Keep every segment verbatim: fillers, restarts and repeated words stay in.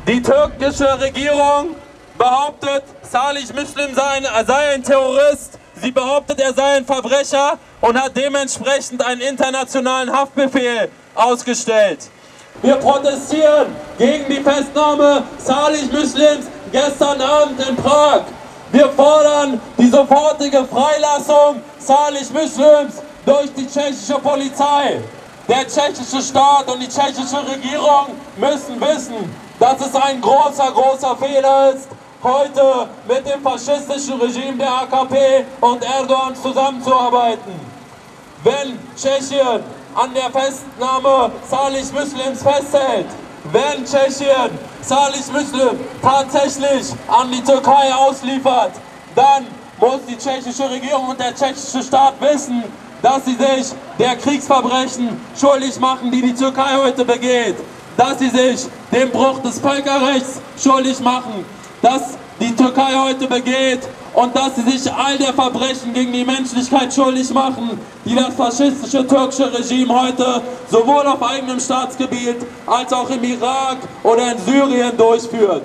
Die türkische Regierung behauptet, Salih Müslim sei ein Terrorist. Sie behauptet, er sei ein Verbrecher und hat dementsprechend einen internationalen Haftbefehl ausgestellt. Wir protestieren gegen die Festnahme Salih Müslims gestern Abend in Prag. Wir fordern die sofortige Freilassung Salih Müslims durch die tschechische Polizei. Der tschechische Staat und die tschechische Regierung müssen wissen, dass es ein großer, großer Fehler ist, heute mit dem faschistischen Regime der A K P und Erdogan zusammenzuarbeiten. Wenn Tschechien an der Festnahme Salih Müslims festhält, wenn Tschechien Salih Müslim tatsächlich an die Türkei ausliefert, dann muss die tschechische Regierung und der tschechische Staat wissen, dass sie sich der Kriegsverbrechen schuldig machen, die die Türkei heute begeht, dass sie sich dem Bruch des Völkerrechts schuldig machen, dass die Türkei heute begeht und dass sie sich all der Verbrechen gegen die Menschlichkeit schuldig machen, die das faschistische türkische Regime heute sowohl auf eigenem Staatsgebiet als auch im Irak oder in Syrien durchführt.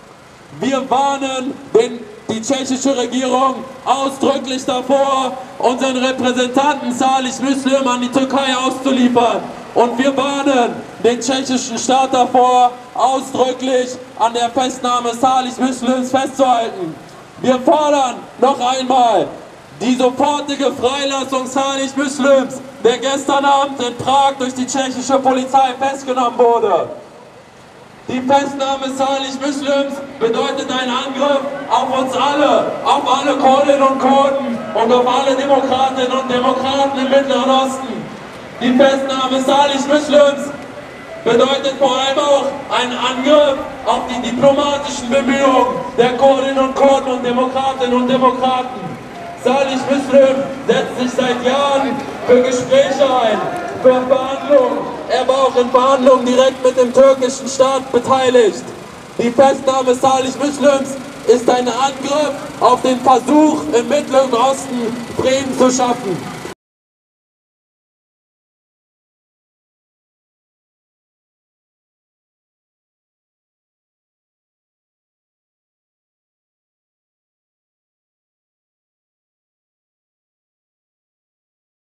Wir warnen den, die tschechische Regierung ausdrücklich davor, unseren Repräsentanten Salih Müslim an die Türkei auszuliefern. Und wir warnen den tschechischen Staat davor, ausdrücklich an der Festnahme Salih Müslims festzuhalten. Wir fordern noch einmal die sofortige Freilassung Salih Müslims, der gestern Abend in Prag durch die tschechische Polizei festgenommen wurde. Die Festnahme Salih Müslims bedeutet einen Angriff auf uns alle, auf alle Kurdinnen und Kurden und auf alle Demokratinnen und Demokraten im Mittleren Osten. Die Festnahme Salih Müslims bedeutet vor allem auch einen Angriff auf die diplomatischen Bemühungen der Kurdinnen und Kurden und Demokratinnen und Demokraten. Salih Müslim setzt sich seit Jahren für Gespräche ein, für Verhandlungen. Er war auch in Verhandlungen direkt mit dem türkischen Staat beteiligt. Die Festnahme Salih Müslims ist ein Angriff auf den Versuch, im Mittleren Osten Frieden zu schaffen.